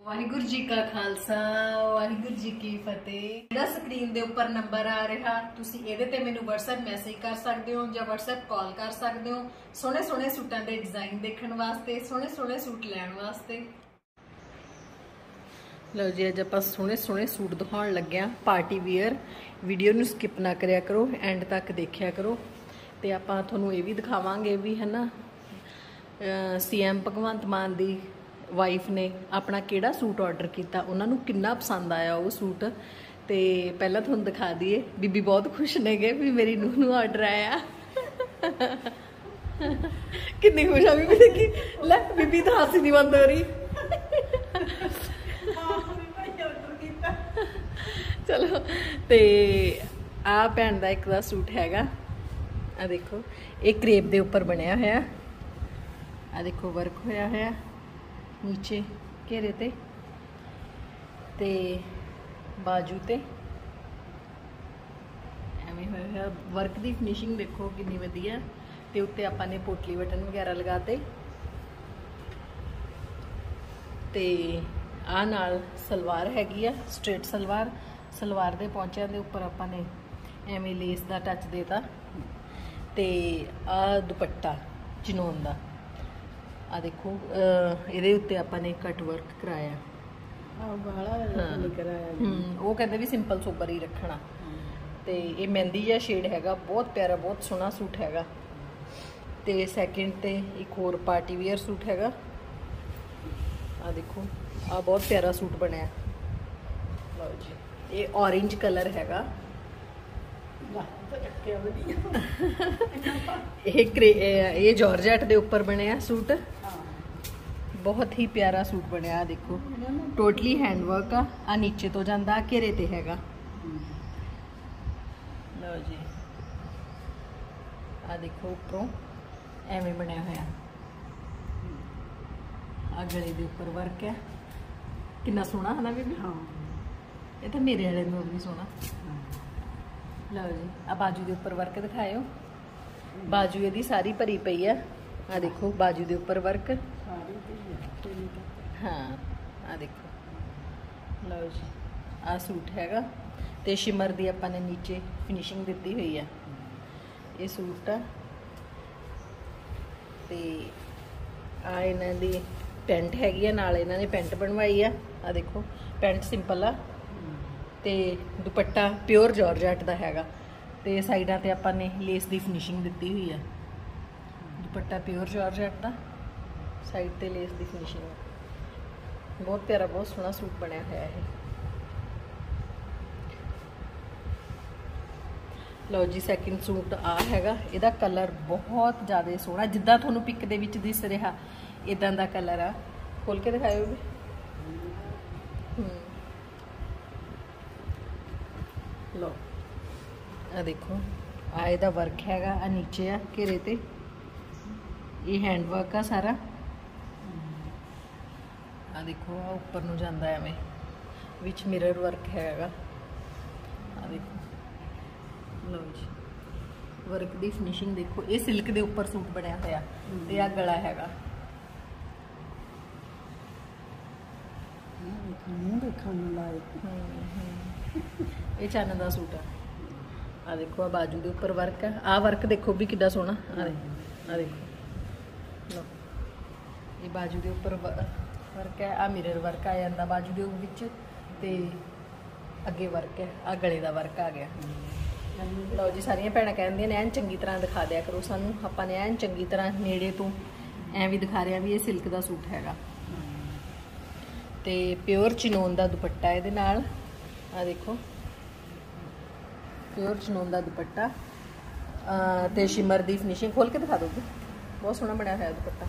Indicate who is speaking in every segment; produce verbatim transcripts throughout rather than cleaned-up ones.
Speaker 1: वाहिगुरु जी का खालसा वाहिगुरु जी की फतेह। ਜਿਹੜਾ ਸਕਰੀਨ ਦੇ ਉੱਪਰ ਨੰਬਰ ਆ ਰਿਹਾ ਤੁਸੀਂ ਇਹਦੇ ਤੇ ਮੈਨੂੰ WhatsApp ਮੈਸੇਜ ਕਰ ਸਕਦੇ ਹੋ ਜਾਂ WhatsApp ਕਾਲ ਕਰ ਸਕਦੇ ਹੋ ਸੋਹਣੇ ਸੋਹਣੇ ਸੂਟਾਂ ਦੇ ਡਿਜ਼ਾਈਨ ਦੇਖਣ ਵਾਸਤੇ ਸੋਹਣੇ ਸੋਹਣੇ ਸੂਟ ਲੈਣ ਵਾਸਤੇ। ਲਓ ਜੀ ਅੱਜ ਆਪਾਂ ਸੋਹਣੇ ਸੋਹਣੇ ਸੂਟ ਦਿਖਾਉਣ ਲੱਗੇ ਆ ਪਾਰਟੀ ਵੇਅਰ। ਵੀਡੀਓ ਨੂੰ ਸਕਿਪ ਨਾ ਕਰਿਆ ਕਰੋ, ਐਂਡ ਤੱਕ ਦੇਖਿਆ ਕਰੋ ਤੇ ਆਪਾਂ ਤੁਹਾਨੂੰ ਇਹ ਵੀ ਦਿਖਾਵਾਂਗੇ ਵੀ ਹੈ ਨਾ ਸੀਐਮ ਭਗਵੰਤ ਮਾਨ ਦੀ वाइफ ने अपना केड़ा सूट ऑर्डर किया, उन्होंने कितना पसंद आया वो सूट। तो पहला थोड़ा दिखा दिए, बीबी बहुत खुश ने गए भी मेरी नूह नूं ऑर्डर आया। कितनी खुश आ बीबी देखी, ले बीबी तो हासी नहीं बंद हो रही। चलो तो आ भैन का एक सूट हैगा, आ देखो ये क्रेप के उपर बनया होया, आ देखो वर्क होया होया नीचे घेरे ते ते बाजू ते एवें होया वर्क की फिनिशिंग देखो कितनी वधिया। ते उत्ते आपां ने पोटली बटन वगैरह लगाते ते आ नाल सलवार हैगी आ स्ट्रेट सलवार। सलवार दे पौंचिਆਂ ਦੇ ਉੱਪਰ ਆਪਾਂ ਨੇ ਐਵੇਂ ਲੇਸ ਦਾ ਟੱਚ ਦੇਤਾ ਤੇ ਆ ਦੁਪੱਟਾ ਚਨੋਨ ਦਾ आ देखो ये उत्ते आपने कट वर्क कराया, वो कहते भी सिंपल सोबर ही रखना। तो ये मेहंदी या शेड हैगा, बहुत प्यारा बहुत सोहना सूट हैगा। तो सैकेंड ते एक होर पार्टी वेयर सूट हैगा, आ देखो आ बहुत प्यारा सूट बनया। लो जी ये ऑरेंज कलर हैगा, ये जॉर्जेट दे ऊपर बनया सूट, बहुत ही प्यारा सूट बनया। देखो टोटली हैंडवर्क आ, आ नीचे तो जांदा घेरे ते हैगा। लो जी आ देखो उपरों एवें बनया होया, आ गले दे उपर वर्क है, कितना सोहना है ना बीबी। हाँ ये तो मेरे वाले नूं भी सोहना। लो जी आ बाजू के उपर वर्क दिखाओ, बाजू ये सारी भरी पई है। आ देखो बाजू के उपर वर्क, हाँ आ देखो। लो जी आ सूट हैगा ते शिमर दी अपने नीचे फिनिशिंग दी हुई है। ये सूट आ ते आ इन्हां दी पेंट हैगी है, नाल इन्हां ने पेंट बनवाई है। आ देखो पेंट सिंपल आ ते दुपट्टा प्योर जॉर्जेट दा हैगा ते साइडां ते आपां ने लेस दी फिनिशिंग दी हुई है। दुपट्टा प्योर जॉर्जेट दा, साइड ते लेस दी फिनिशिंग, बहुत प्यारा बहुत सोहना सूट बनया होया है। लो जी सैकेंड सूट आ हैगा, इहदा कलर बहुत ज़्यादा सोहना, जिद्दां तुहानूं पिक दे विच दिस रहा इदां दा कलर आ। खोल के दिखाओ भी। लो आ देखो आ इहदा वर्क हैगा, आ नीचे आ घेरे ते ये हैंड वर्क आ सारा। आ देखो आ ऊपर नूं जांदा एवें, विच मिरर वर्क हैगा। आ देखो लो जी वर्क दी फिनिशिंग देखो, ये सिल्क दे ऊपर सूट बनया होया ते आ गला हैगा। ये चन्न दा सूट है। आ देखो आ बाजू दे ऊपर वर्क है, आ वर्क देखो भी कितना सोहना। आ देखो लो ये बाजू दे ऊपर वर्क है, आ मिरर वर्क आ जाता बाजू दे विच ते अगे वर्क है, आ गले दा वर्क आ गया। लो जी सारियां भैणां कहंदियां ने एन चंगी तरह दिखा दिया करो सानूं, आपां ने एन चंगी तरह नेड़े तो ऐ भी दिखा रहे हैं भी ये सिल्क दा सूट हैगा। ते प्योर चिनोन दा दुपट्टा इहदे नाल, आ देखो प्योर चिनोन दा दुपट्टा ते शिमर दी फिनिशिंग। खोल के दिखा दोगे, बहुत सोहना बनया होया दुपट्टा।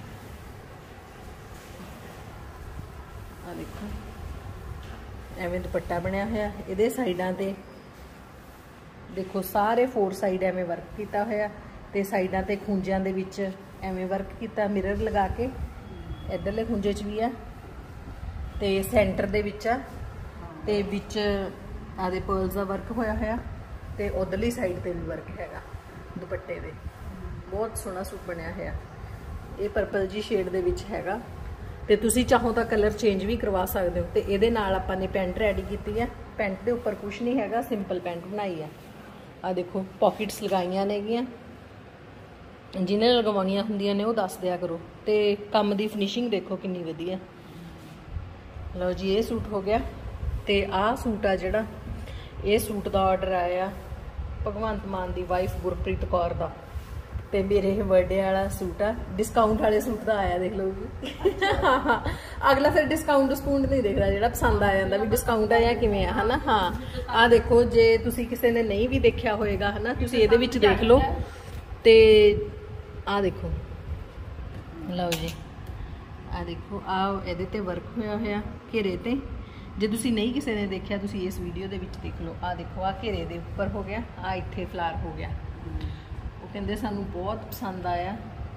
Speaker 1: आ देखो एवें दुपट्टा बनया होया, इहदे साइडां ते देखो सारे फोर साइड एवें वर्क किया होया ते साइडां ते खूंजियां दे विच एवें वर्क किया, मिरर लगा के इधरले खूंजे च भी है ते सेंटर दे विच आ ते विच आदे पर्ल्स दा वर्क होया होया ते उधरली साइड ते भी वर्क हैगा दुपट्टे दे। बहुत सोहना सूट बनया होया, ये पर्पल जी शेड दे विच हैगा ਤੇ ਤੁਸੀਂ ਚਾਹੋ ਤਾਂ ਕਲਰ ਚੇਂਜ ਵੀ ਕਰਵਾ ਸਕਦੇ ਹੋ। ਤੇ ਇਹਦੇ ਨਾਲ ਆਪਾਂ ਨੇ ਪੈਂਟ ਰੈਡੀ ਕੀਤੀ ਹੈ। ਪੈਂਟ ਦੇ ਉੱਪਰ ਕੁਝ ਨਹੀਂ ਹੈਗਾ, ਸਿੰਪਲ ਪੈਂਟ ਬਣਾਈ ਹੈ। ਆ ਦੇਖੋ ਪॉकेट्स ਲਗਾਈਆਂ ਨੇਗੀਆਂ, ਜਿਹਨੇ ਲਗਵਾਉਣੀਆਂ ਹੁੰਦੀਆਂ ਨੇ ਉਹ ਦੱਸ ਦਿਆ ਕਰੋ। ਤੇ ਕੰਮ ਦੀ ਫਿਨਿਸ਼ਿੰਗ ਦੇਖੋ ਕਿੰਨੀ ਵਧੀਆ। ਲਓ ਜੀ ਇਹ ਸੂਟ ਹੋ ਗਿਆ। ਤੇ ਆਹ ਸੂਟ ਆ ਜਿਹੜਾ, ਇਹ ਸੂਟ ਦਾ ਆਰਡਰ ਆਇਆ ਭਗਵੰਤ ਮਾਨ ਦੀ ਵਾਈਫ ਗੁਰਪ੍ਰੀਤ ਕੌਰ ਦਾ। ਤੇ ਮੇਰੇ ਇਹ ਬਰਥਡੇ वाला सूट आ, डिस्काउंट वाले सूट का आया देख लो हाँ अगला फिर डिस्काउंट डिस्काउंट नहीं देख रहा, जो पसंद आ जाता भी डिस्काउंट है या किवें है ना। हाँ आ देखो जे तुसी किसी ने नहीं भी देखा होएगा है ना, तुसी इहदे विच देख लो। ते आ देखो, लो जी आ देखो आ इहदे ते वर्क होया होया घेरे ते। जे तुसी नहीं किसी ने देखा तुसी इस वीडियो दे विच देख लो। आ देखो आ घेरे दे उपर हो गया, आ इत्थे फ्लावर हो गया। कहते सानू बहुत पसंद आया।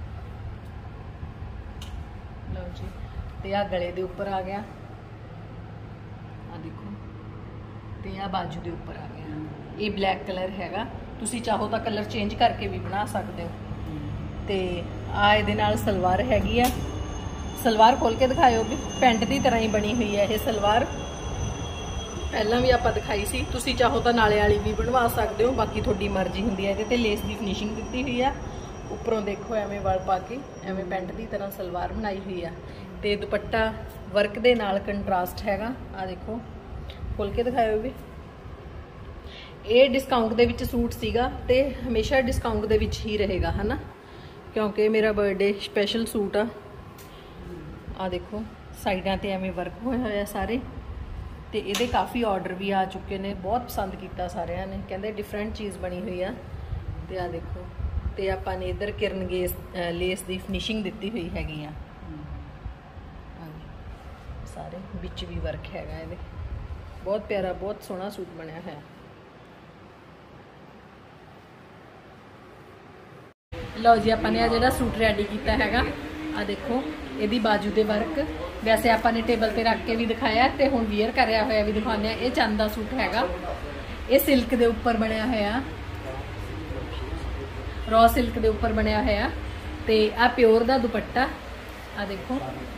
Speaker 1: लो जी ते आ गले दे उपर आ गया, आ देखो। ते आ बाजू दे उपर आ गया। ये ब्लैक कलर हैगा, तुसी चाहो तो कलर चेंज करके भी बना सकते हो। ते आ इहदे नाल सलवार हैगी आ, सलवार खोल के दिखाओ भी पेंट की तरह ही बनी हुई है। ये सलवार पहला भी आप दिखाई सी, तुसी चाहो तो नाले वाली भी बनवा सकते हो, बाकी थोड़ी मर्जी होंगी है। ये लेस की फिनिशिंग दी हुई है, उपरों देखो एवें वल पा के एवें पेंट की तरह सलवार बनाई हुई है। तो दुपट्टा वर्क के नाल कंट्रास्ट हैगा। आ देखो खोल के दिखाओ भी। ये डिस्काउंट दे विच सूट सीगा ते हमेशा डिस्काउंट दे विच ही रहेगा है ना, क्योंकि मेरा बर्थडे स्पैशल सूट आ। आ देखो साइडां ते एवें वर्क होया होया सारे। तो ये काफ़ी ऑर्डर भी आ चुके हैं, बहुत पसंद किया सारिया ने, कहते डिफरेंट चीज़ बनी हुई है। तो आ देखो तो आपाने इधर किरण गेस लेस की फिनिशिंग दी हुई हैगी आ, सारे बिच भी वर्क हैगा। ये बहुत प्यारा बहुत सोहना सूट बनया है। लो जी आपने आ जिहड़ा सूट रेडी किया हैगा, आ देखो यदी बाजू दे वर्क। वैसे आपने टेबल पे रख के भी दिखाया तो हुण वियर कराया होया भी दिखाने। ये चंद का सूट हैगा, ये सिल्क दे उपर बनया होया, रॉ सिल्क दे उपर बनया होया। ते आ प्योर दा दुपट्टा। आ देखो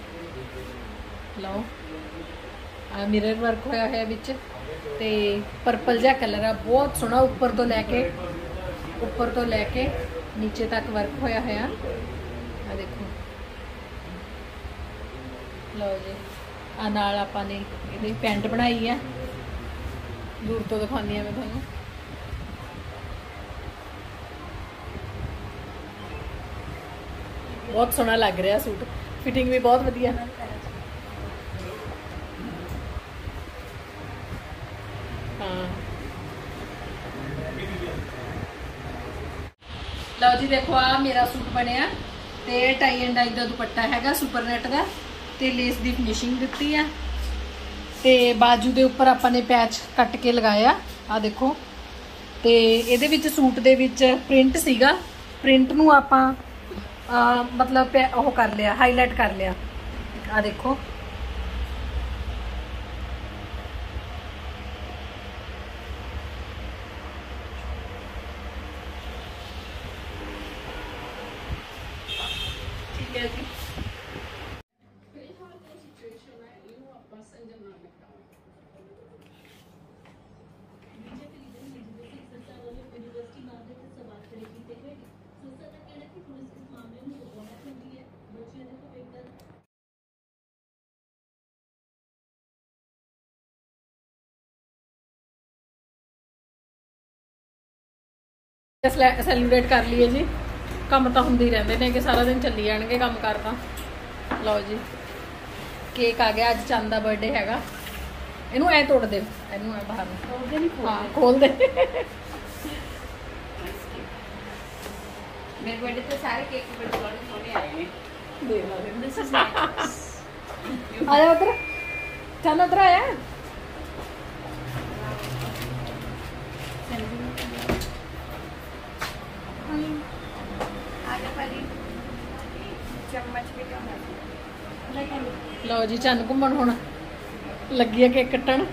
Speaker 1: लो आ मिरर वर्क होया होया विच। ते पर्पल जा कलर आ, बहुत सोहना। उपर तो लैके उपर तो लैके नीचे तक वर्क होया होया। आ देखो लो जी आ नाल आपाने इहदी पैंट बनाई है, दूर तो दिखानी है मैं तुहानूं। बहुत सोहना लग रहा सूट, फिटिंग भी बहुत वधिया। हाँ लो जी देखो आ मेरा सूट बनया। ते टाई एंड डाई का दुपट्टा हैगा सुपर नेट का, ते लेस की फिनिशिंग दी है। ते बाजू के उपर आपने पैच कट के लगाया। आ देखो तो ये सूट दे विच प्रिंट सीगा, प्रिंट नूं आपां मतलब ओह कर लिया, हाईलाइट कर लिया। आ देखो ठीक है जी। सैलीब्रेट कर लिए जी, काम तो होंदे ही रहंदे ने कि सारा दिन चली जाणगे काम करता। लो जी केक आ गया, अज चंद का बर्थडे हैगा। इनू ऐ तोड़ दे, इनू ऐ बाहर हाँ खोल दे।
Speaker 2: मेरे बर्थडे पे सारे केक बड़े बड़े सोने आए हैं।
Speaker 1: आया उधर, चल उधर आया। लो जी चन्न घूमन हुण लगी है केक कट्टन।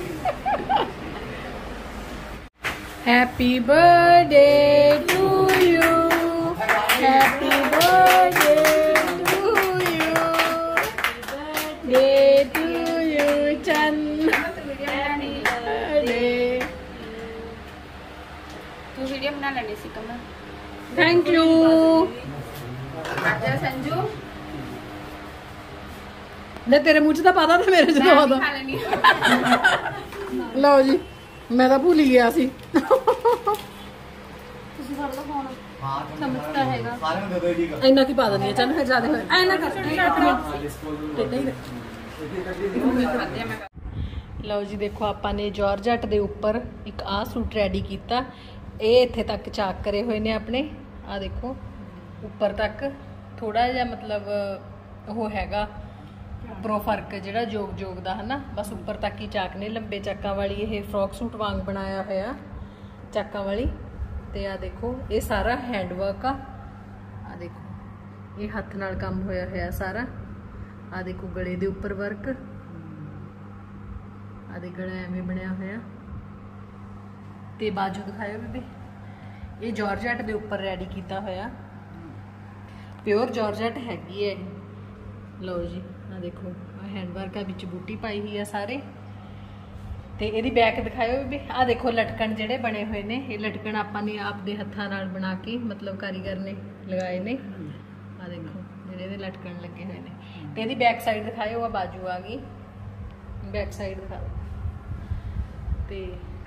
Speaker 1: Happy birthday to you, happy birthday to you,
Speaker 2: बना लेनी सी कमल।
Speaker 1: Thank you.
Speaker 2: आजा संजू
Speaker 1: ने तेरे मुंह च तो पता था मेरे च तो
Speaker 2: मैं
Speaker 1: पता।
Speaker 2: खा लेनी।
Speaker 1: लो जी मैं तो भूल ही गया सी।
Speaker 2: समझता हैगा
Speaker 1: ਇੰਨਾ ਕੀ ਪਾ ਦਿੰਦੀ ਆ ਚੱਲ ਫਿਰ ਜ਼ਿਆਦਾ ਹੋਏ ਐ ਨਾ ਕਰ ਟੇਢਾ ਹੀ ਰੱਖ। ਲਓ ਜੀ ਦੇਖੋ ਆਪਾਂ ਨੇ ਜਾਰਜਟ ਦੇ ਉੱਪਰ ਇੱਕ ਆਹ ਸੂਟ ਰੈਡੀ ਕੀਤਾ। ਇਹ ਇੱਥੇ ਤੱਕ ਚਾਕ ਕਰੇ ਹੋਏ ਨੇ ਆਪਣੇ। ਆਹ ਦੇਖੋ ਉੱਪਰ ਤੱਕ ਥੋੜਾ ਜਿਹਾ ਮਤਲਬ ਉਹ ਹੈਗਾ ਉੱਪਰੋਂ ਫਰਕ ਜਿਹੜਾ ਜੋਗ ਜੋਗ ਦਾ ਹਨਾ, ਬਸ ਉੱਪਰ ਤੱਕ ਹੀ ਚਾਕ ਨੇ। ਲੰਬੇ ਚਾਕਾਂ ਵਾਲੀ ਇਹ ਫਰੋਕ ਸੂਟ ਵਾਂਗ ਬਣਾਇਆ ਹੋਇਆ ਚਾਕਾਂ ਵਾਲੀ। ਤੇ ਆ ਦੇਖੋ ਇਹ ਸਾਰਾ ਹੈਂਡ ਵਰਕ ਆ। ਆ ਦੇਖੋ ਇਹ ਹੱਥ ਨਾਲ ਕੰਮ ਹੋਇਆ ਹੋਇਆ ਸਾਰਾ। ਆ ਦੇਖੋ ਗਲੇ ਦੇ ਉੱਪਰ ਵਰਕ, ਆ ਦੇ ਗਲਾ ਐਵੇਂ ਬਣਿਆ ਹੋਇਆ। ਤੇ ਬਾਜੂ ਦਿਖਾਇਓ ਬੇਬੇ। ਇਹ ਜਾਰਜਟ ਦੇ ਉੱਪਰ ਰੈਡੀ ਕੀਤਾ ਹੋਇਆ, ਪਿਓਰ ਜਾਰਜਟ ਹੈਗੀ ਹੈ ਇਹ। ਲਓ ਜੀ ਆ ਦੇਖੋ ਆ ਹੈਂਡ ਵਰਕ ਆ, ਵਿੱਚ ਬੂਟੀ ਪਾਈ ਹੋਈ ਆ ਸਾਰੇ। ਤੇ ਇਹਦੀ ਬੈਕ ਦਿਖਾਇਓ ਵੀ। ਆ ਦੇਖੋ ਲਟਕਣ ਜਿਹੜੇ ਬਣੇ ਹੋਏ ਨੇ, ਇਹ ਲਟਕਣ ਆਪਾਂ ਨੇ ਆਪਦੇ ਹੱਥਾਂ ਨਾਲ ਬਣਾ ਕੇ ਮਤਲਬ ਕਾਰੀਗਰ ਨੇ ਲਗਾਏ ਨੇ। ਆ ਦੇਖੋ ਜਿਹੜੇ ਇਹਦੇ ਲਟਕਣ ਲੱਗੇ ਹੋਏ ਨੇ। ਤੇ ਇਹਦੀ ਬੈਕ ਸਾਈਡ ਦਿਖਾਇਓ। ਆ ਬਾਜੂ ਆ ਗਈ, ਬੈਕ ਸਾਈਡ ਦਿਖਾ ਦਿਓ। ਤੇ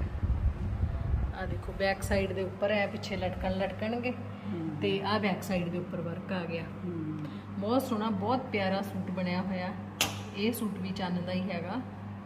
Speaker 1: ਆ ਦੇਖੋ ਬੈਕ ਸਾਈਡ ਦੇ ਉੱਪਰ ਹੈ ਪਿੱਛੇ ਲਟਕਣ ਲਟਕਣਗੇ। ਤੇ ਆ ਬੈਕ ਸਾਈਡ ਦੇ ਉੱਪਰ ਵਰਕ ਆ ਗਿਆ। ਬਹੁਤ ਸੋਹਣਾ ਬਹੁਤ ਪਿਆਰਾ ਸੂਟ ਬਣਿਆ ਹੋਇਆ। ਇਹ ਸੂਟ ਵੀ ਚੰਨ ਦਾ ਹੀ ਹੈਗਾ।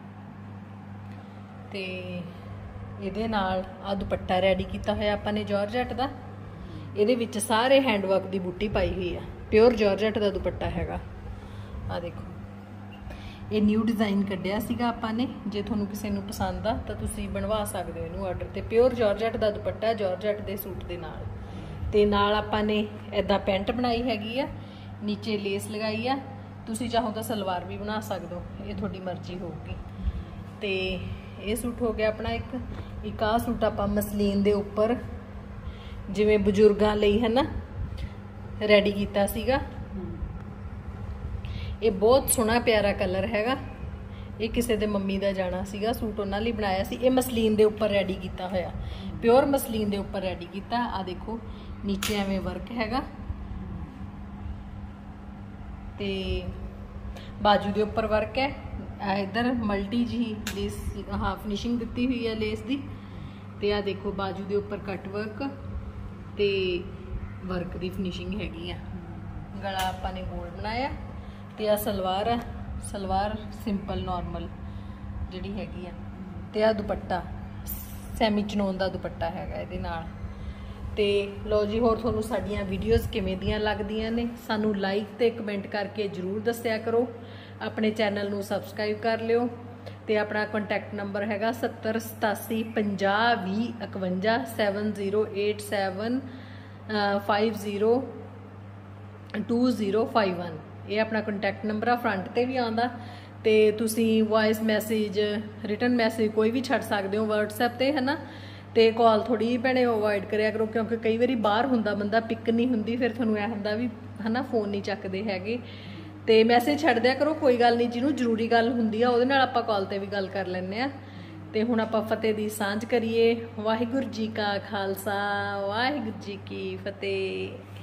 Speaker 1: ਤੇ ਇਹਦੇ ਨਾਲ ਆ ਦੁਪੱਟਾ ਰੈਡੀ ਕੀਤਾ ਹੋਇਆ ਆਪਾਂ ਨੇ ਜਾਰਜਟ ਦਾ। ਇਹਦੇ ਵਿੱਚ ਸਾਰੇ ਹੈਂਡ ਵਰਕ ਦੀ ਬੂਟੀ ਪਾਈ ਹੋਈ ਆ। ਪਿਓਰ ਜਾਰਜਟ ਦਾ ਦੁਪੱਟਾ ਹੈਗਾ। ਆ ਦੇਖੋ ਇਹ ਨਿਊ ਡਿਜ਼ਾਈਨ ਕੱਢਿਆ ਸੀਗਾ ਆਪਾਂ ਨੇ। ਜੇ ਤੁਹਾਨੂੰ ਕਿਸੇ ਨੂੰ ਪਸੰਦ ਆ ਤਾਂ ਤੁਸੀਂ ਬਣਵਾ ਸਕਦੇ ਹੋ ਇਹਨੂੰ ਆਰਡਰ ਤੇ। ਪਿਓਰ ਜਾਰਜਟ ਦਾ ਦੁਪੱਟਾ ਜਾਰਜਟ ਦੇ ਸੂਟ ਦੇ ਨਾਲ। ਤੇ ਨਾਲ ਆਪਾਂ ਨੇ ਐਦਾਂ ਪੈਂਟ ਬਣਾਈ ਹੈਗੀ ਆ, ਨੀਚੇ ਲੇਸ ਲਗਾਈ ਆ। ਤੁਸੀਂ ਚਾਹੋ ਤਾਂ ਸਲਵਾਰ ਵੀ ਬਣਾ ਸਕਦੇ ਹੋ, ਇਹ ਤੁਹਾਡੀ ਮਰਜ਼ੀ ਹੋਊਗੀ। ਤੇ ਇਹ ਸੂਟ ਹੋ ਗਿਆ ਆਪਣਾ ਇੱਕ। ਇੱਕ ਆਹ ਸੂਟ ਆਪਾਂ ਮਸਲੀਨ ਦੇ ਉੱਪਰ ਜਿਵੇਂ ਬਜ਼ੁਰਗਾਂ ਲਈ ਹੈ ਨਾ ਰੈਡੀ ਕੀਤਾ ਸੀਗਾ। ਇਹ ਬਹੁਤ ਸੋਹਣਾ ਪਿਆਰਾ ਕਲਰ ਹੈਗਾ। ਇਹ ਕਿਸੇ ਦੇ ਮੰਮੀ ਦਾ ਜਾਣਾ ਸੀਗਾ ਸੂਟ, ਉਹਨਾਂ ਲਈ ਬਣਾਇਆ ਸੀ। ਇਹ ਮਸਲੀਨ ਦੇ ਉੱਪਰ ਰੈਡੀ ਕੀਤਾ ਹੋਇਆ, ਪਿਓਰ ਮਸਲੀਨ ਦੇ ਉੱਪਰ ਰੈਡੀ ਕੀਤਾ। ਆ ਦੇਖੋ ਨੀਚੇ ਐਵੇਂ ਵਰਕ ਹੈਗਾ। ਤੇ ਬਾਜੂ ਦੇ ਉੱਪਰ ਵਰਕ ਹੈ। इधर मल्टी जी लेस हाँ फिनिशिंग दी हुई है लेस दी। ते आ देखो बाजू के उपर कट वर्क ते वर्क दी फिनिशिंग हैगी आ। गला आपां ने गोल बनाया। ते आ सलवार है, सलवार सिंपल नॉर्मल जिहड़ी हैगी आ। ते आ दुपट्टा सैमी चनोन दा दुपट्टा हैगा इहदे नाल। ते लो जी होर तुहानूं साडीआं वीडियोज़ किवें दियां लगदियां ने सानूं लाइक ते कमेंट करके जरूर दस्सिया करो। अपने चैनल नूं सबसक्राइब कर लिओ। ते अपना कॉन्टैक्ट नंबर हैगा सत्तर सतासी पंजाह भी इकवंजा seven zero eight seven five zero two zero five one. ये अपना कॉन्टैक्ट नंबर आ, फ्रंट ते भी आंदा। ते तुसीं वॉइस मैसेज रिटन मैसेज कोई भी छड़ सकदे हो व्हाट्सएप ते है ना। ते कॉल थोड़ी भैणे अवॉइड करिया करो, क्योंकि कई बारी बाहर हुंदा बंदा पिक नहीं हुंदी, फिर तुहानूं ऐ हुंदा भी है ना फोन नहीं चकदे हैगे। ते मैसेज छड़ दिया करो, कोई गल नहीं। जिन्होंने जरूरी गल हुंदी आ उहदे नाल आपां कॉल ते भी गल कर लैंदे आ। ते हुण आपां फतेह दी सांझ करिए। वाहिगुरू जी का खालसा वाहिगुरू जी की फतेह।